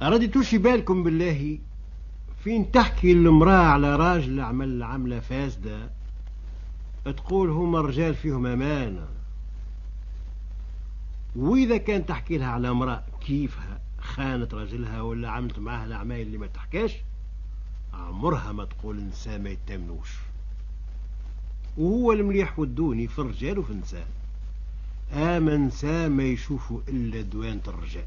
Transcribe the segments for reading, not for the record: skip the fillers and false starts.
رديتوش بالكم بالله فين تحكي المرأة على راجل عمل عملة فاسدة، تقول هما الرجال فيهم أمانة. وإذا كان تحكي لها على امرأة كيفها خانت رجلها ولا عملت معها الأعمال اللي ما تحكاش، عمرها ما تقول إنسان ما يتمنوش. وهو المليح والدوني في الرجال وفي النساء، إنسان ما يشوفوا إلا دوانة الرجال،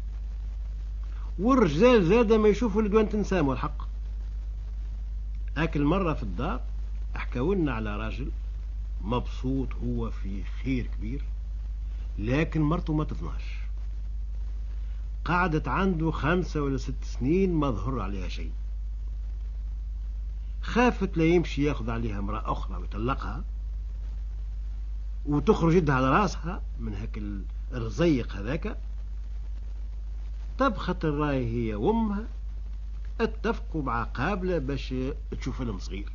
والرجال زاد ما يشوفوا إلا دوانة النساء. والحق أكل مرة في الدار حكاولنا على راجل مبسوط، هو في خير كبير، لكن مرته ما تظناش. قعدت عنده 5 ولا 6 سنين ما ظهر عليها شيء. خافت لا يمشي ياخذ عليها امرأة أخرى ويطلقها وتخرج يدها على راسها من هاك الرزيق هذاك. طبخت الراي هي وامها، اتفقوا مع قابلة باش تشوف فيلم صغير.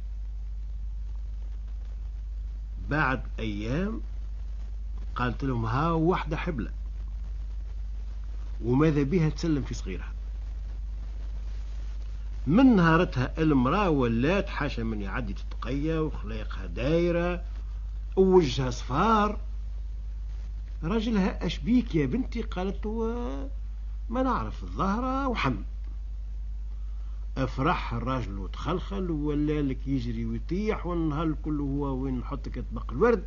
بعد أيام قالت لهم ها واحدة حبلة وماذا بها تسلم في صغيرها. من نهارتها المرأة ولات حاشا من يعدي تتقية وخلاقها دايرة ووجهها صفار. راجلها أشبيك يا بنتي؟ قالت ما نعرف، الظهرة وحم. افرح الراجل وتخلخل ولا لك يجري ويطيح، والنهار كله هو وين نحط كتبق الورد،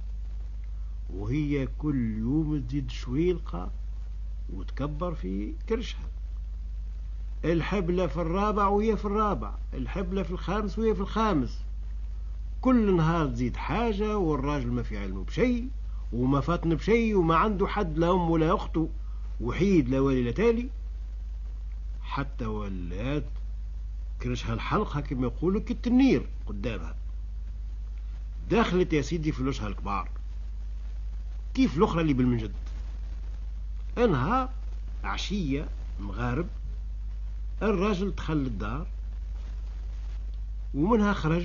وهي كل يوم تزيد شويلقة وتكبر في كرشها. الحبلة في الرابع وهي في الرابع، الحبلة في الخامس وهي في الخامس. كل نهار تزيد حاجة، والراجل ما في علمه بشيء وما فاتن بشيء، وما عنده حد لا أم ولا أخته، وحيد لا والي لا تالي. حتى ولات كرشها الحلقة كما يقولوا كالتنير قدامها. دخلت يا سيدي فلوسها الكبار كيف الأخرى اللي بالمنجد. انها عشية مغارب الراجل دخل الدار ومنها خرج،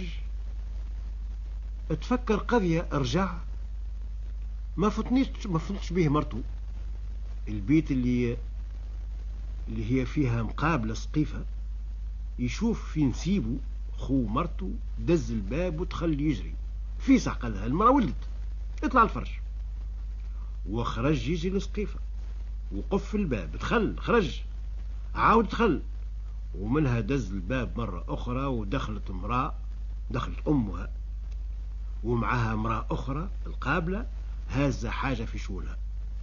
تفكر قضية رجع. ما فتنش به مرته البيت اللي هي فيها مقابلة سقيفة. يشوف في نسيبه خو مرته دز الباب ودخل يجري في سعقلها. المرأة ولدت اطلع الفرش وخرج يجي لسقيفة وقف الباب، دخل خرج عاود دخل، ومنها دز الباب مرة أخرى ودخلت امرأة، دخلت أمها ومعها امرأة أخرى القابلة هازة حاجة في شولها.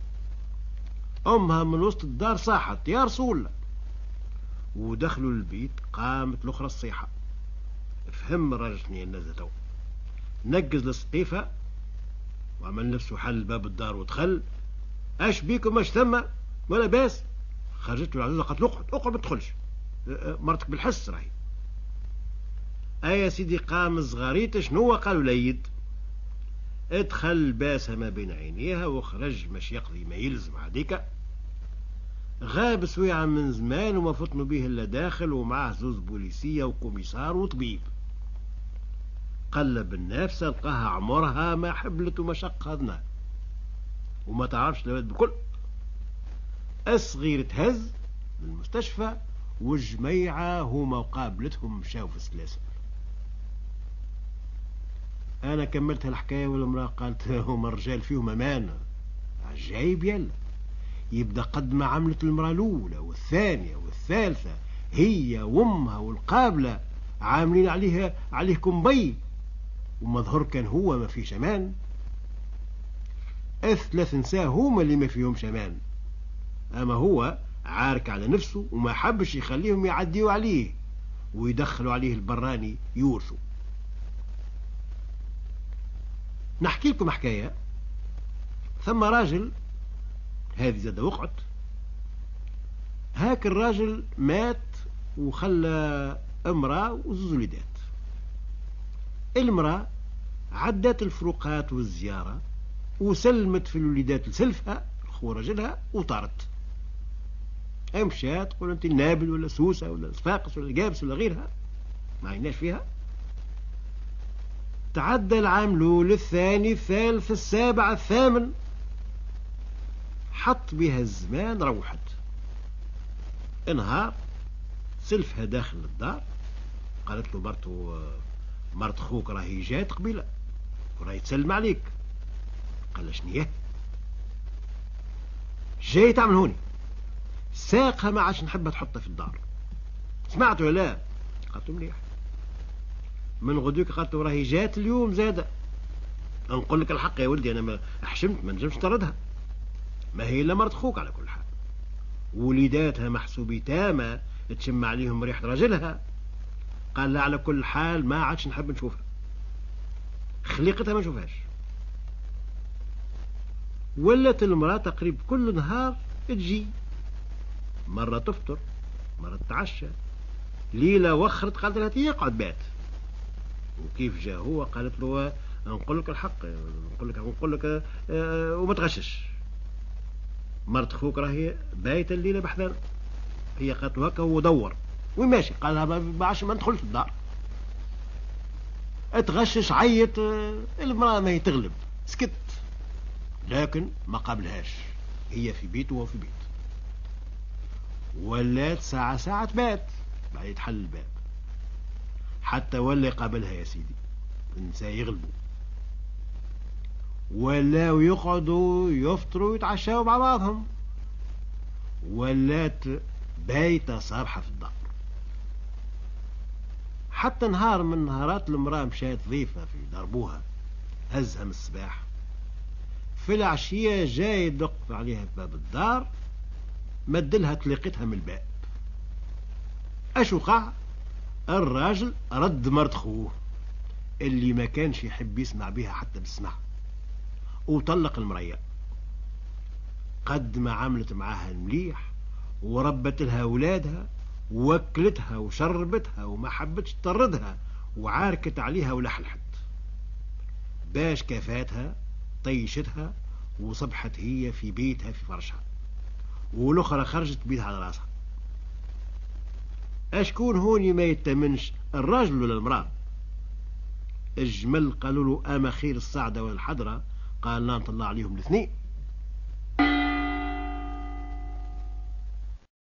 أمها من وسط الدار صاحت يا رسول الله، ودخلوا البيت. قامت الأخرى الصيحة. فهم الراجل شنيا نزلتو، نقز للسقيفة وعمل نفسه حل باب الدار ودخل. اش بيكم اش ثم ولا باس؟ خرجت له العزوزة قالت له اقعد ما تدخلش، مرتك بالحس راهي. يا سيدي قام الصغاريت شنو قالوا ليد. ادخل باسها ما بين عينيها وخرج مش يقضي ما يلزم عديك. غاب سويعة من زمان وما فتنوا به الا داخل، ومعه زوز بوليسية وكوميسار وطبيب. قلب النفس لقاها عمرها ما حبلت وما شق هذنا وما تعرفش الولد بكل. الصغير تهز من المستشفى والجميعة هما وقابلتهم مشاو في السلاسل. أنا كملت الحكاية والمرأة قالت هما الرجال فيهم أمانة. عجايب يلا، يبدأ قد ما عملت المرأة الأولى والثانية والثالثة هي وامها والقابلة عاملين عليكم بي، ومظهر كان هو ما فيش أمان. الثلاث نساء هما اللي ما فيهم أمان، أما هو عارك على نفسه وما حبش يخليهم يعديوا عليه ويدخلوا عليه البراني يورثوا. نحكي لكم حكاية. ثم راجل، هذه زاد وقعت، هاك الراجل مات وخلى امرأة وزوز وليدات. المرأة عدت الفروقات والزيارة وسلمت في الوليدات لسلفها خو رجلها وطارت. مشات تقول انت النابل ولا سوسة ولا صفاقس ولا جابس ولا غيرها، ما عيناش فيها. تعدى العام الأول الثاني الثالث السابع الثامن، حط بها الزمان روحت. نهار سلفها داخل الدار، قالت له مرت خوك راهي جات قبيله وراهي تسلم عليك. قال لها شنياه؟ جاي تعمل هوني؟ ساقها ما عادش نحبها تحطها في الدار. سمعت ولا لا؟ قالت له مليح. من غدوك قالت له راهي جات اليوم زاده. نقول لك الحق يا ولدي، انا ما حشمت، ما نجمش نطردها، ما هي الا مرت خوك على كل حال، وليداتها محسوبي تامه تشم عليهم ريحه راجلها. قال لا على كل حال ما عادش نحب نشوفها، خليقتها ما نشوفهاش. ولت المرأة تقريب كل نهار تجي، مرة تفطر مرة تتعشى، ليلة وخرت قالت لها يقعد بات. وكيف جاء هو قالت له نقول لك الحق، نقول لك وما تغشش، مرت خوك راهي بايته الليلة بحذر. هي قالت له هكا ودور وين ماشي؟ قال لها ما عادش ما ندخلش الدار. اتغشش عيط، المرأة ما هي تغلب، سكت، لكن ما قابلهاش، هي في بيت وهو في بيت. ولات ساعة ساعة تبات بعد يتحل الباب، حتى ولا قابلها يا سيدي النساء يغلبوا، ولاو يقعدوا يفطروا ويتعشاوا مع بعضهم، ولات بايتة صابحة في الدار. حتى نهار من نهارات المرأة مشات ضيفة في دربوها، هزها من الصباح، في العشية جاي يدق عليها باب الدار، مدلها تلقيتها من الباب. اش وقع؟ الراجل رد مرت خوه اللي ما كانش يحب يسمع بها حتى بالسمع، وطلق المرية. قد ما عملت معاها المليح وربت لها اولادها ووكلتها وشربتها وما حبتش تطردها وعاركت عليها ولحلحت، باش كفاتها طيشتها وصبحت هي في بيتها في فرشها، والاخرى خرجت بيتها على راسها. اشكون هوني ما يتمنش، الراجل ولا المرأة؟ الجمل قالوا له اما خير الصعدة ولا الحضرة؟ قال لا نطلع عليهم الاثنين.